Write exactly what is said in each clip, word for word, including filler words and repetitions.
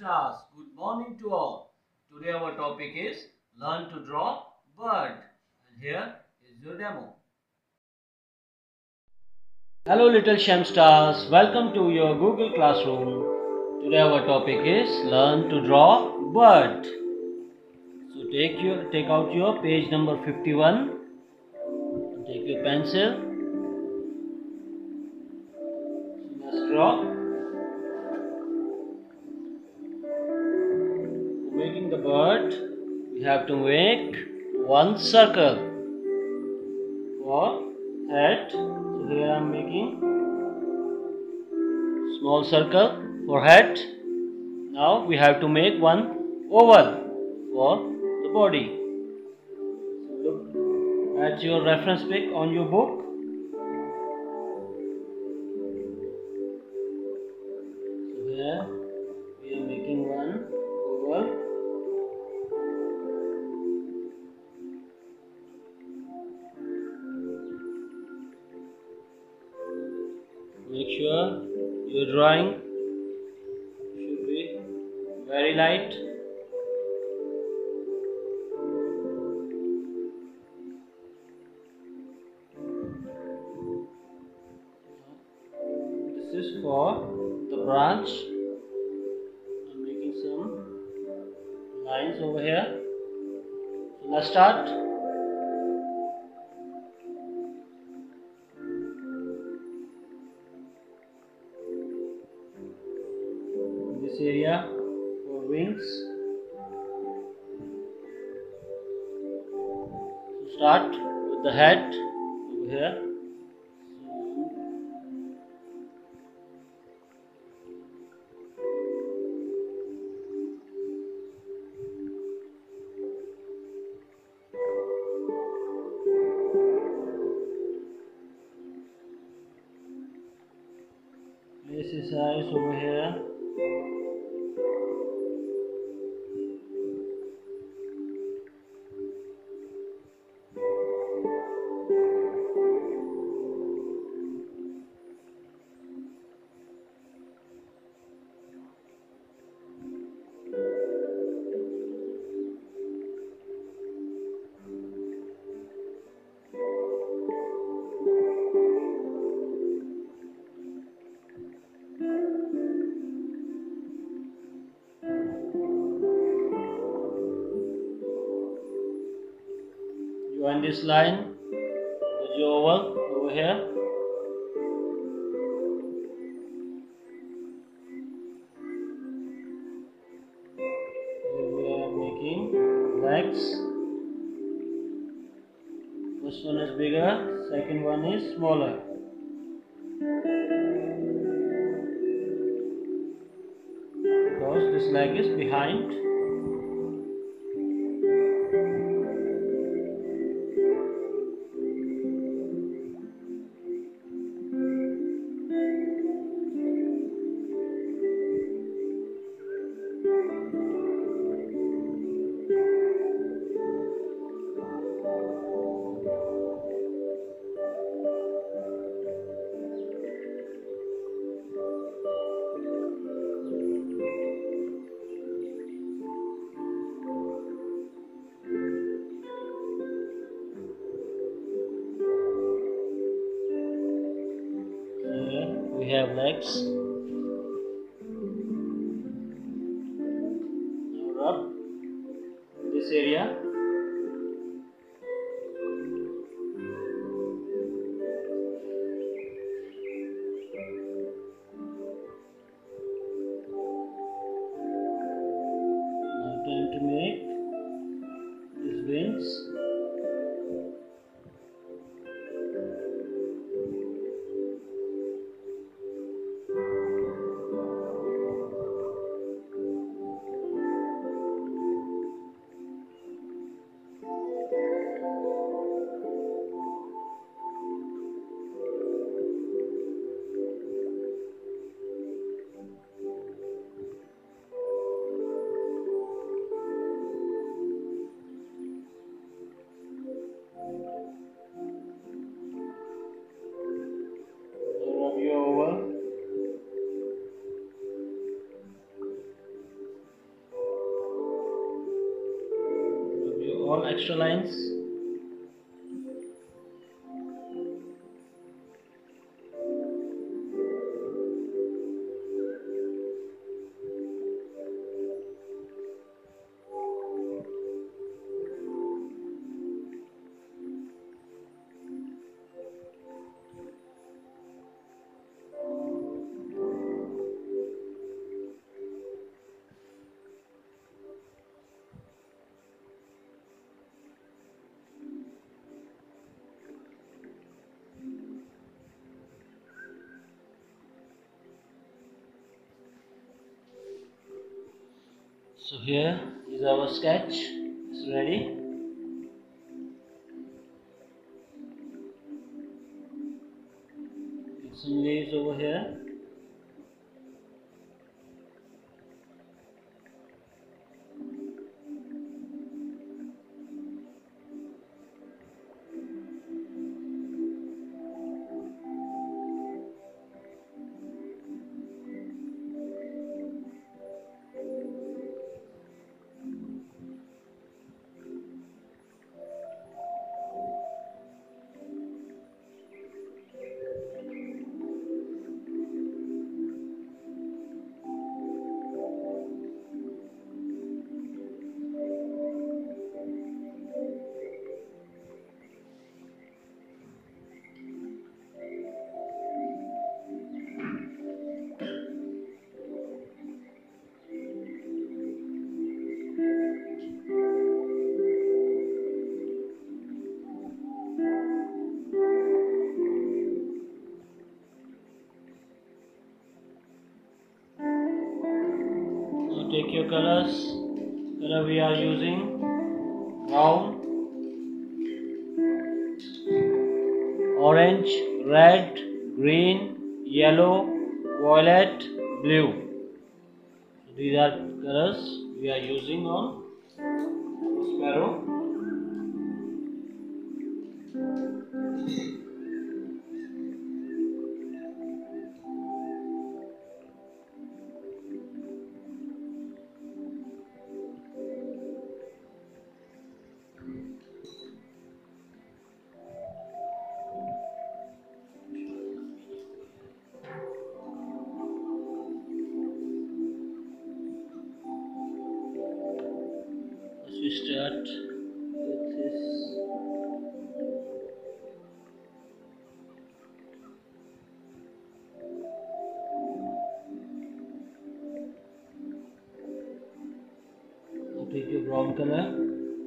Stars. Good morning to all. Today our topic is Learn to Draw Bird. And here is your demo. Hello little Shem Stars. Welcome to your Google Classroom. Today our topic is Learn to Draw Bird. So take your take out your page number fifty-one. Take your pencil. Let's draw. Making the bird, we have to make one circle for head. So here I am making small circle for head. Now we have to make one oval for the body. So look at your reference pic on your book. So here we are making one oval. Make sure your drawing should be very light. This is for the branch. I'm making some lines over here. So let's start. This area for wings. So start with the head over here. Place his eyes over here. Join this line with your oval over here. Here we are making legs. First one is bigger, second one is smaller. Because this leg is behind. We have legs. Now rub this area. Now time to make these wings. extra lines. So here is our sketch. It's ready. Get some leaves over here. Now take your colors. Color we are using brown, orange, red, green, yellow, violet, blue. So these are colors we are using on sparrow. As we start with this. Now take your brown color.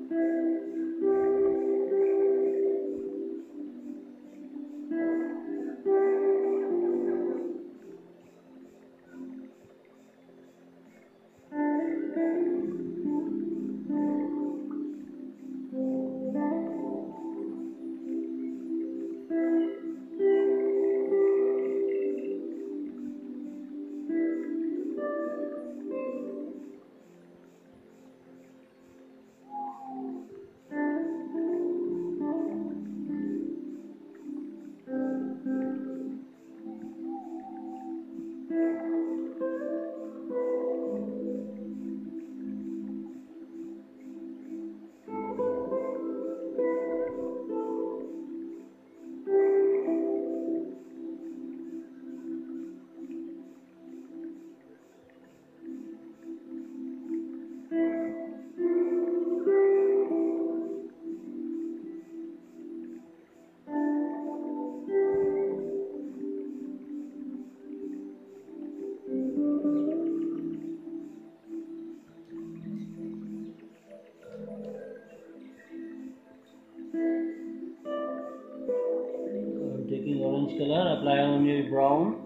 Taking orange color, apply on your brown.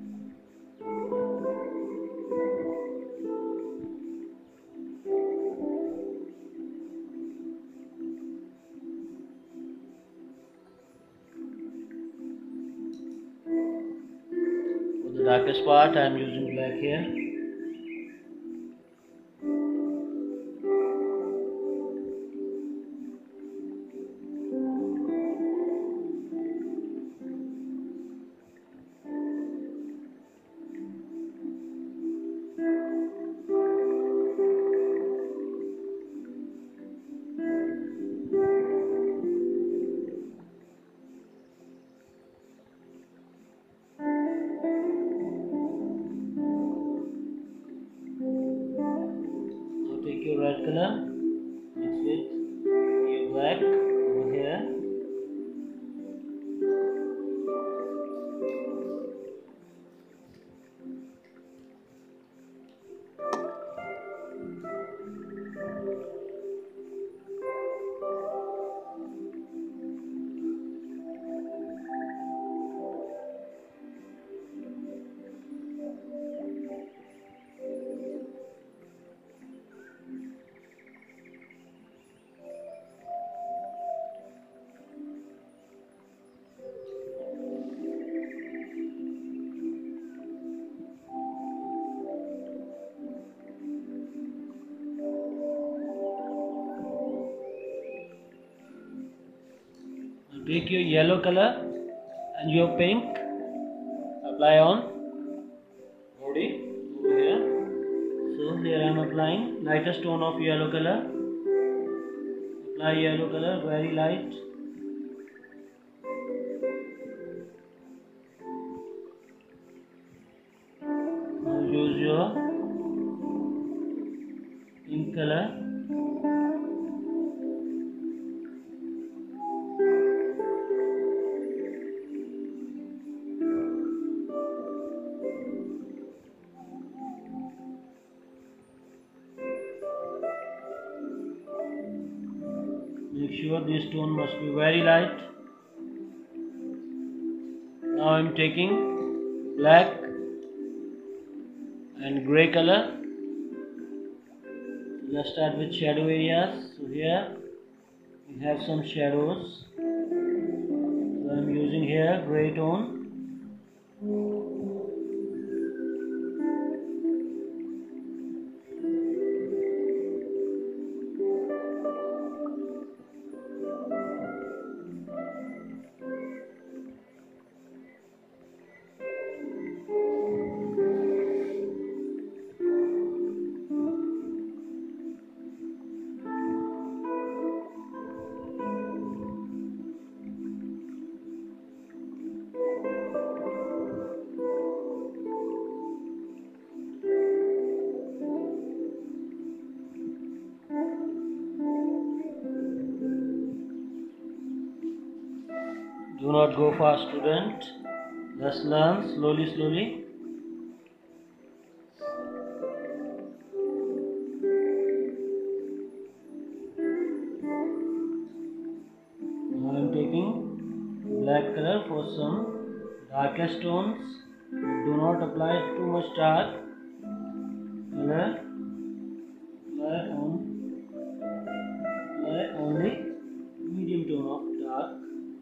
For the darkest part, I am using black here. take your yellow color and your pink, apply on body over here. So here I am applying lightest tone of yellow color. Apply yellow color very light. Now use your pink color. Make sure this tone must be very light. Now I am taking black and grey color. Let's start with shadow areas. So here we have some shadows. So I am using here grey tone. Do not go fast, student. Let's learn slowly, slowly. Now I am taking black color for some darkest tones. Do not apply too much dark color. Apply on apply only medium tone of dark.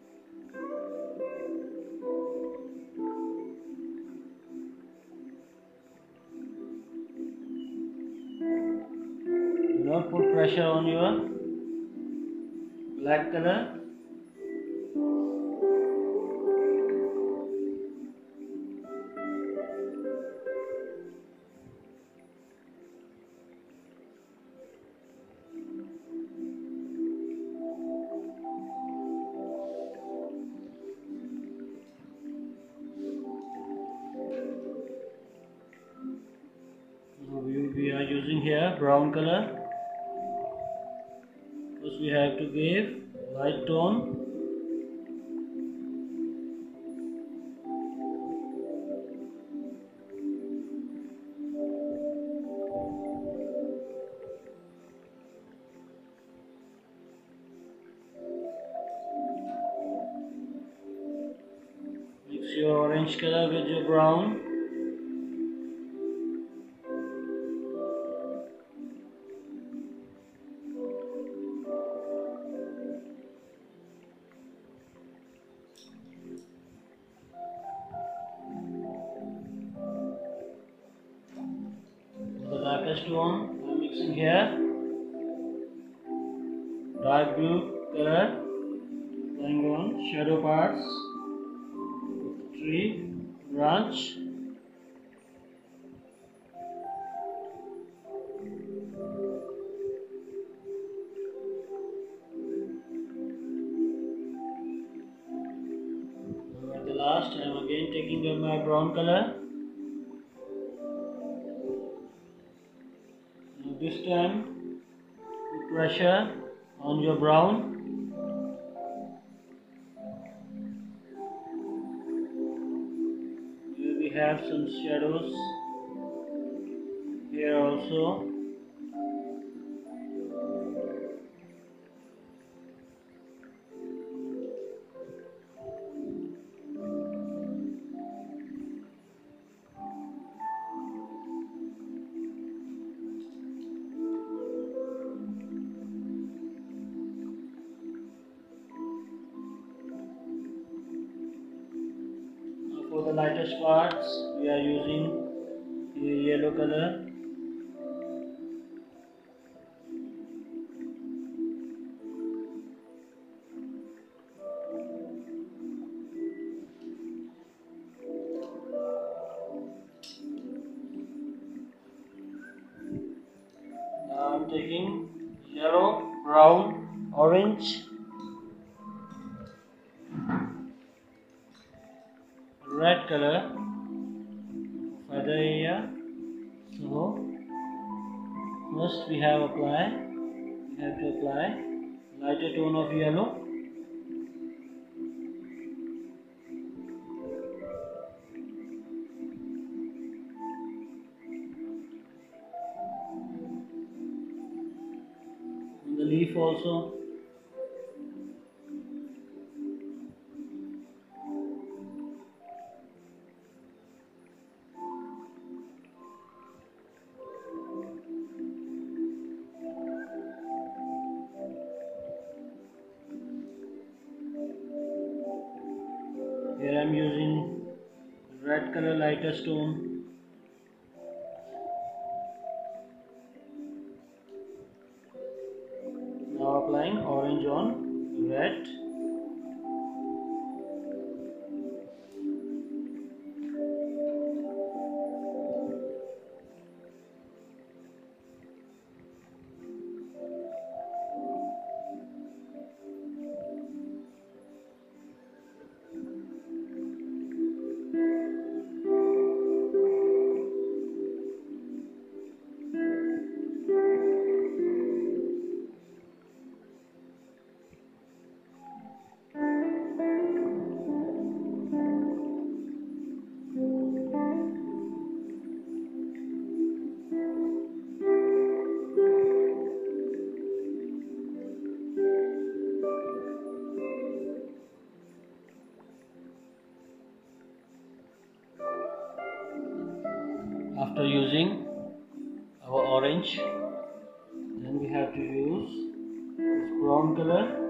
Do not put pressure on your black color. Now we, we are using here brown color. First we have to give light tone. Mix your orange color with your brown. The darkest one I am mixing here dark blue color, applying on shadow parts of the tree branch. Now at the last I am again taking my brown color. This time put pressure on your brown. Here we have some shadows here also. For the lightest parts, we are using the yellow color. taking yellow, brown, orange, red color feather area. So first we have apply. We have to apply lighter tone of yellow. On the leaf also. Here I am using red color lighter stone. Now applying orange on red. After using our orange, then we have to use this brown color.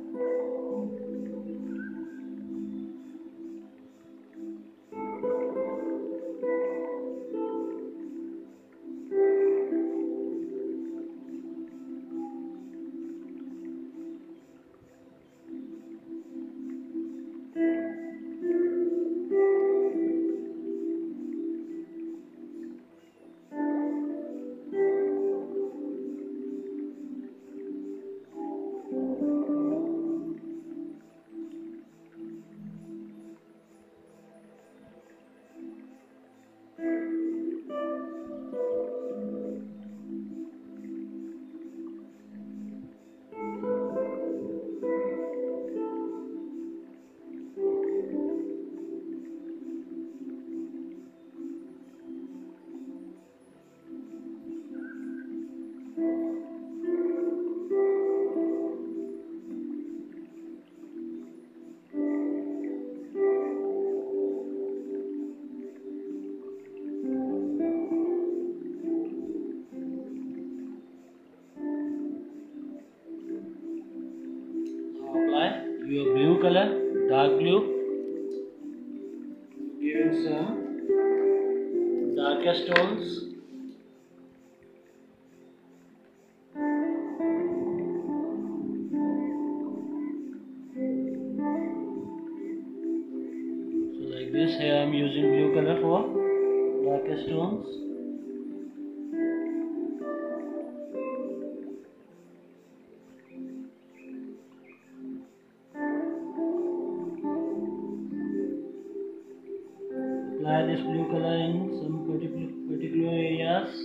Apply your blue color, dark blue, giving some darkest tones. So like this, here I am using blue color for darkest tones. Apply this blue color in some particular particular areas.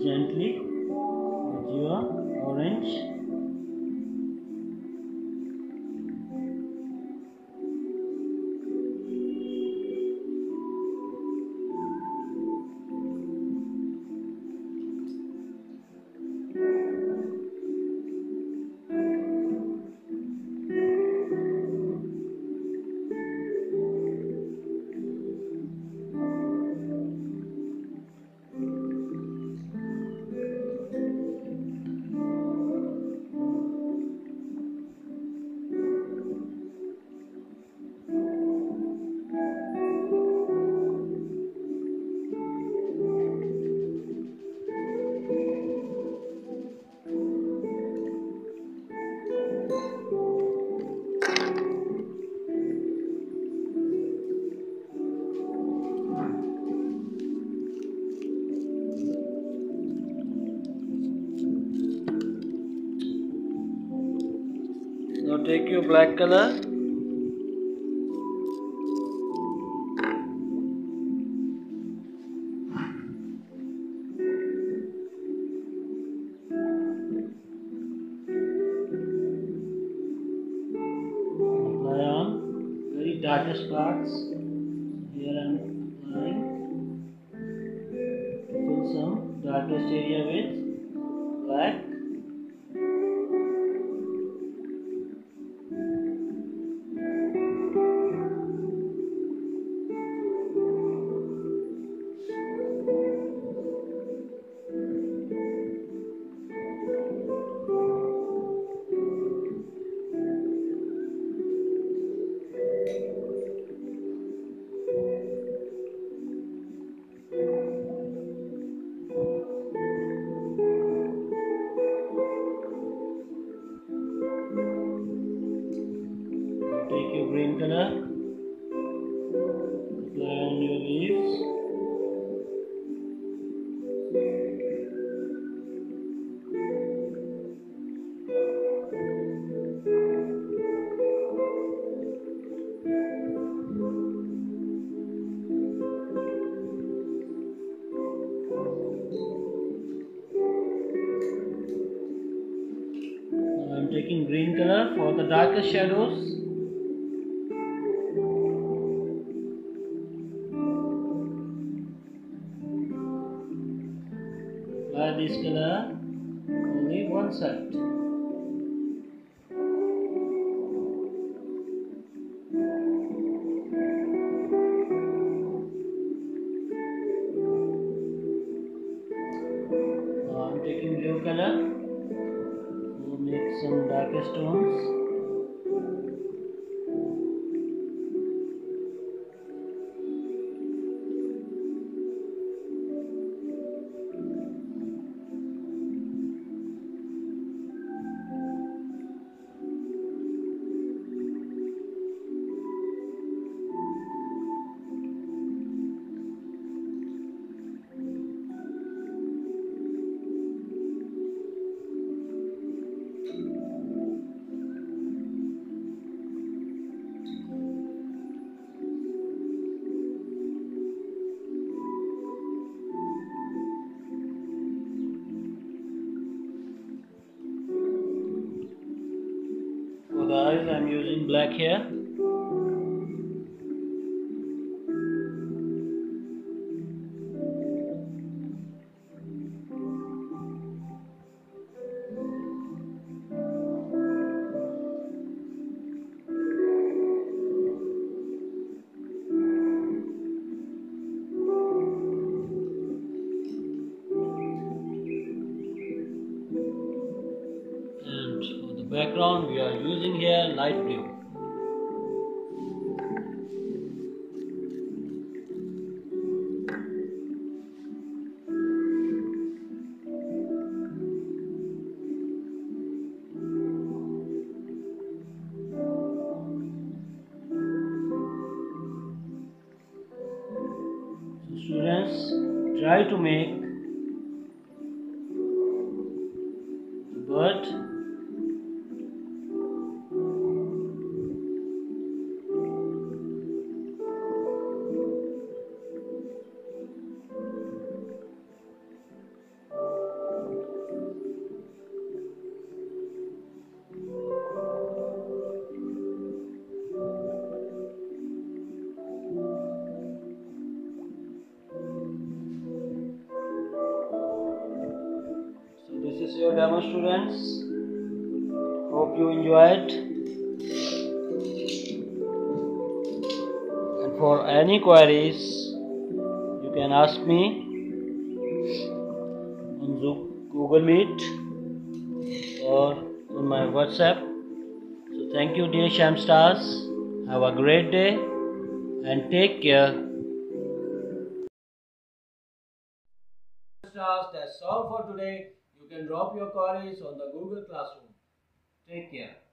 gently with your orange. Now take your black color. Apply on very darkest parts. Here I am applying. Fill some darkest area with black. Take your green color, apply on your leaves. Now I am taking green color for the darkest shadows. Apply this color only one side. Now I am taking blue color to make some darkest tones. For the eyes I am using black here. And for the background we are using here light blue. So students, try to make the bird demo, students. Hope you enjoyed. And for any queries, you can ask me on Google Meet or on my WhatsApp. So thank you, dear Shamstars. Have a great day and take care. Stars, that's all for today. You can drop your queries on the Google Classroom. Take care.